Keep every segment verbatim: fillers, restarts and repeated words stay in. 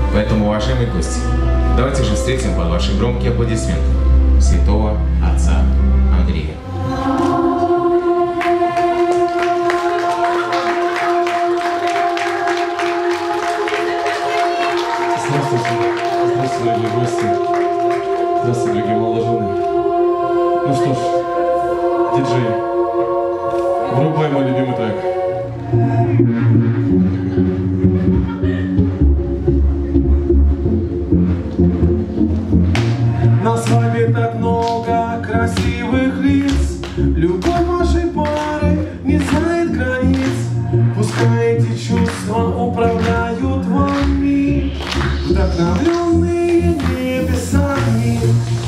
Поэтому, уважаемые гости, давайте же встретим под ваши громкие аплодисменты святого отца Андрея. Здравствуйте, здравствуйте, дорогие гости, здравствуйте, дорогие молодожены. Ну что ж, диджей, врубай мой любимый трек. На свадьбе так много красивых лиц, любовь вашей пары не знает границ. Пускай эти чувства управляют вами, вдохновленные небесами.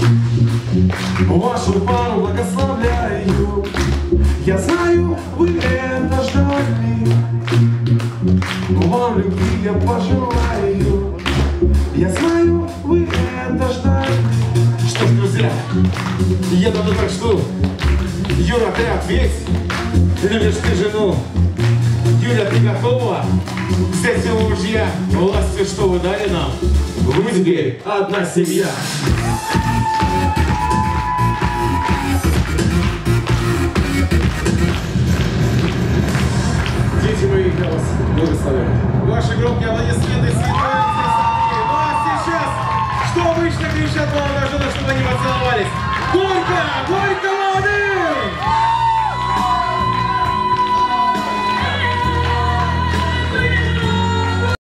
Вашу пару благословляю, я знаю, вы это ждали. Вам любви я пожелаю, я знаю, вы это ждали. Что ж, друзья, я давно так жду. Юра, ты ответь, любишь ты жену? Юля, ты готова взять его мужья властью, что вы дали нам? Вы теперь одна семья. Дети мои, я вас благословляю. Ваши громкие аплодисменты святой отец Андрей. Ну а сейчас, что обычно кричат молодожены, чтобы они поцеловались? Горько! Горько!